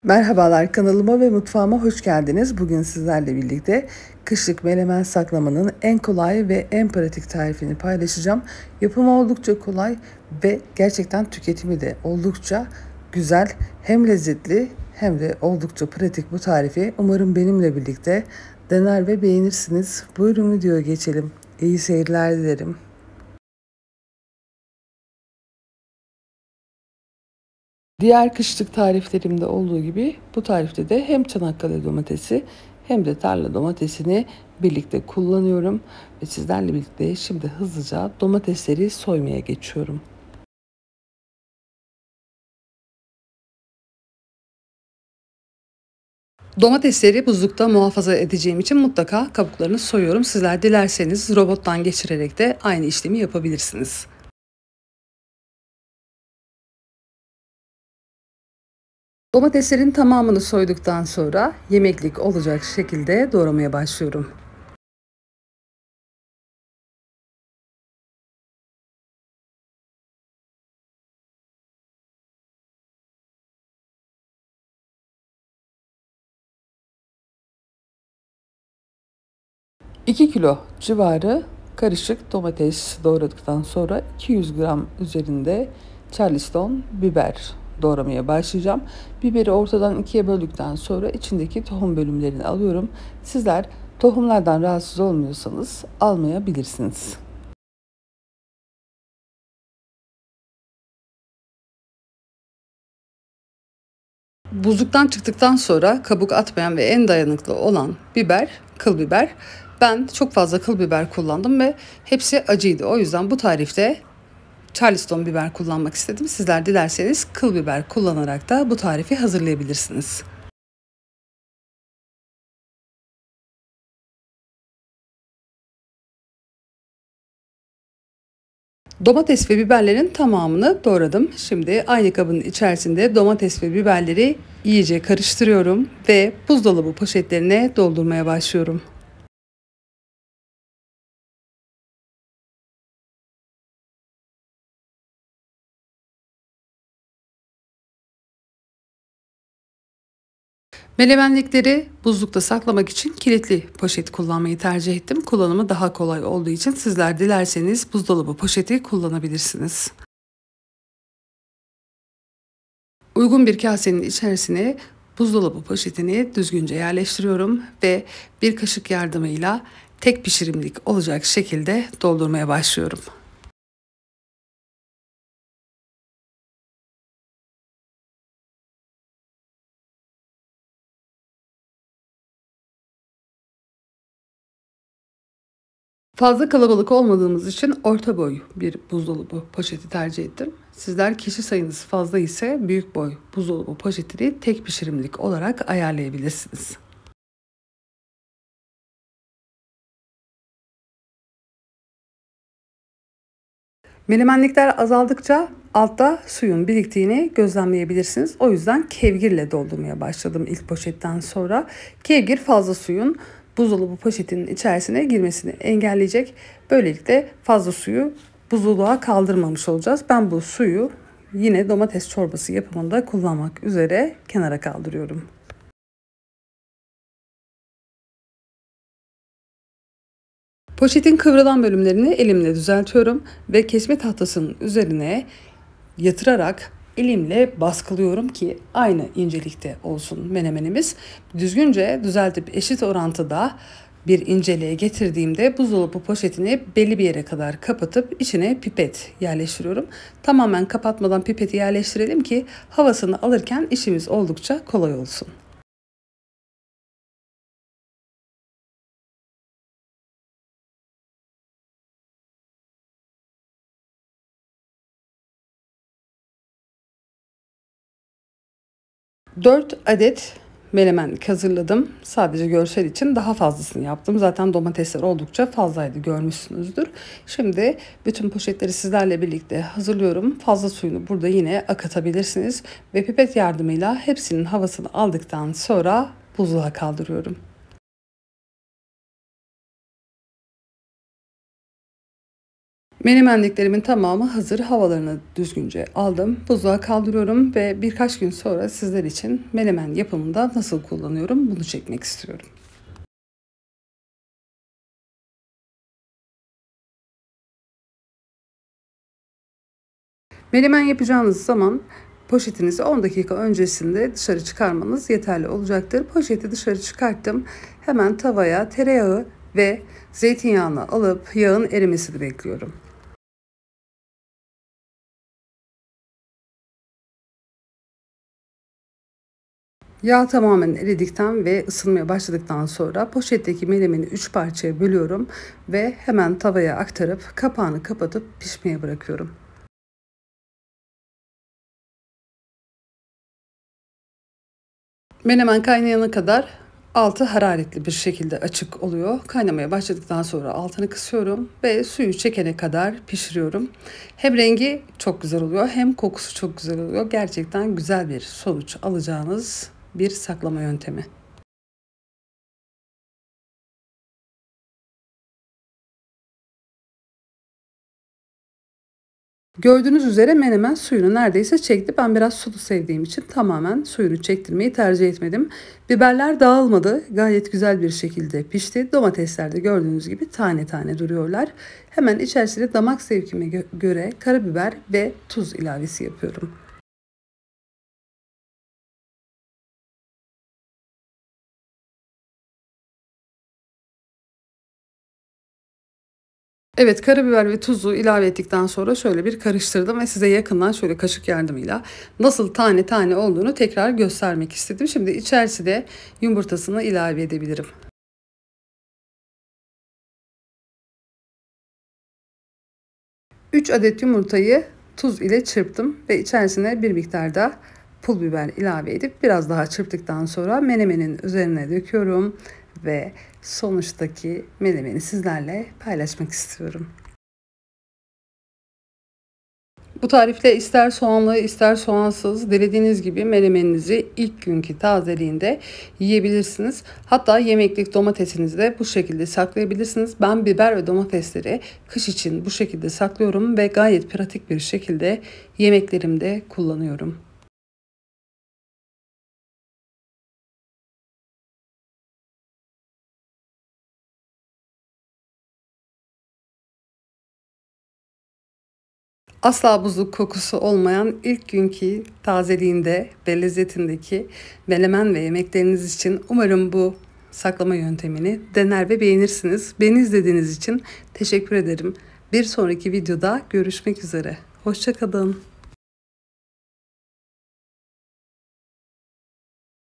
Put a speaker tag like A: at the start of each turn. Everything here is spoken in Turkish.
A: Merhabalar, kanalıma ve mutfağıma hoş geldiniz. Bugün sizlerle birlikte kışlık menemen saklamanın en kolay ve en pratik tarifini paylaşacağım. Yapımı oldukça kolay ve gerçekten tüketimi de oldukça güzel. Hem lezzetli hem de oldukça pratik bu tarifi. Umarım benimle birlikte dener ve beğenirsiniz. Buyurun videoya geçelim. İyi seyirler dilerim. Diğer kışlık tariflerimde olduğu gibi bu tarifte de hem Çanakkale domatesi hem de tarla domatesini birlikte kullanıyorum. Ve sizlerle birlikte şimdi hızlıca domatesleri soymaya geçiyorum. Domatesleri buzlukta muhafaza edeceğim için mutlaka kabuklarını soyuyorum. Sizler dilerseniz robottan geçirerek de aynı işlemi yapabilirsiniz. Domateslerin tamamını soyduktan sonra yemeklik olacak şekilde doğramaya başlıyorum. 2 kilo civarı karışık domates doğradıktan sonra 200 gram üzerinde Charleston biber doğramaya başlayacağım. Biberi ortadan ikiye böldükten sonra içindeki tohum bölümlerini alıyorum. Sizler tohumlardan rahatsız olmuyorsanız almayabilirsiniz. Buzluktan çıktıktan sonra kabuk atmayan ve en dayanıklı olan biber, kıl biber. Ben çok fazla kıl biber kullandım ve hepsi acıydı. O yüzden bu tarifte Charleston biber kullanmak istedim. Sizler dilerseniz kıl biber kullanarak da bu tarifi hazırlayabilirsiniz. Domates ve biberlerin tamamını doğradım. Şimdi aynı kabın içerisinde domates ve biberleri iyice karıştırıyorum ve buzdolabı poşetlerine doldurmaya başlıyorum. Menemenlikleri buzlukta saklamak için kilitli poşet kullanmayı tercih ettim. Kullanımı daha kolay olduğu için sizler dilerseniz buzdolabı poşeti kullanabilirsiniz. Uygun bir kasenin içerisine buzdolabı poşetini düzgünce yerleştiriyorum ve bir kaşık yardımıyla tek pişirimlik olacak şekilde doldurmaya başlıyorum. Fazla kalabalık olmadığımız için orta boy bir buzdolabı poşeti tercih ettim. Sizler kişi sayınız fazla ise büyük boy buzdolabı poşetini tek pişirimlik olarak ayarlayabilirsiniz. Menemenlikler azaldıkça altta suyun biriktiğini gözlemleyebilirsiniz. O yüzden kevgirle doldurmaya başladım ilk poşetten sonra. Kevgir fazla suyun buzdolabı poşetinin içerisine girmesini engelleyecek. Böylelikle fazla suyu buzluğa kaldırmamış olacağız. Ben bu suyu yine domates çorbası yapımında kullanmak üzere kenara kaldırıyorum. Poşetin kıvrılan bölümlerini elimle düzeltiyorum ve kesme tahtasının üzerine yatırarak elimle baskılıyorum ki aynı incelikte olsun menemenimiz. Düzgünce düzeltip eşit orantıda bir inceliğe getirdiğimde buzdolabı poşetini belli bir yere kadar kapatıp içine pipet yerleştiriyorum. Tamamen kapatmadan pipeti yerleştirelim ki havasını alırken işimiz oldukça kolay olsun. Dört adet menemenlik hazırladım. Sadece görsel için daha fazlasını yaptım. Zaten domatesler oldukça fazlaydı, görmüşsünüzdür. Şimdi bütün poşetleri sizlerle birlikte hazırlıyorum. Fazla suyunu burada yine akıtabilirsiniz. Ve pipet yardımıyla hepsinin havasını aldıktan sonra buzluğa kaldırıyorum. Menemenliklerimin tamamı hazır. Havalarını düzgünce aldım. Buzluğa kaldırıyorum ve birkaç gün sonra sizler için menemen yapımında nasıl kullanıyorum bunu çekmek istiyorum. Menemen yapacağınız zaman poşetinizi 10 dakika öncesinde dışarı çıkarmanız yeterli olacaktır. Poşeti dışarı çıkarttım. Hemen tavaya tereyağı ve zeytinyağını alıp yağın erimesini bekliyorum. Yağ tamamen eridikten ve ısınmaya başladıktan sonra poşetteki menemeni 3 parçaya bölüyorum ve hemen tavaya aktarıp kapağını kapatıp pişmeye bırakıyorum. Menemen kaynayana kadar altı hararetli bir şekilde açık oluyor. Kaynamaya başladıktan sonra altını kısıyorum ve suyu çekene kadar pişiriyorum. Hem rengi çok güzel oluyor hem kokusu çok güzel oluyor. Gerçekten güzel bir sonuç alacağınız bir saklama yöntemi. Gördüğünüz üzere menemen suyunu neredeyse çekti. Ben biraz sulu sevdiğim için tamamen suyunu çektirmeyi tercih etmedim. Biberler dağılmadı. Gayet güzel bir şekilde pişti. Domatesler de gördüğünüz gibi tane tane duruyorlar. Hemen içerisine damak zevkime göre karabiber ve tuz ilavesi yapıyorum. Evet, karabiber ve tuzu ilave ettikten sonra şöyle bir karıştırdım ve size yakından şöyle kaşık yardımıyla nasıl tane tane olduğunu tekrar göstermek istedim. Şimdi içerisine yumurtasını ilave edebilirim. 3 adet yumurtayı tuz ile çırptım ve içerisine bir miktar da pul biber ilave edip biraz daha çırptıktan sonra menemenin üzerine döküyorum ve sonuçtaki menemeni sizlerle paylaşmak istiyorum. Bu tarifle ister soğanlı ister soğansız dilediğiniz gibi menemeninizi ilk günkü tazeliğinde yiyebilirsiniz. Hatta yemeklik domatesinizi de bu şekilde saklayabilirsiniz. Ben biber ve domatesleri kış için bu şekilde saklıyorum ve gayet pratik bir şekilde yemeklerimde kullanıyorum. Asla buzluk kokusu olmayan ilk günkü tazeliğinde ve lezzetindeki menemen ve yemekleriniz için umarım bu saklama yöntemini dener ve beğenirsiniz. Beni izlediğiniz için teşekkür ederim. Bir sonraki videoda görüşmek üzere. Hoşça kalın.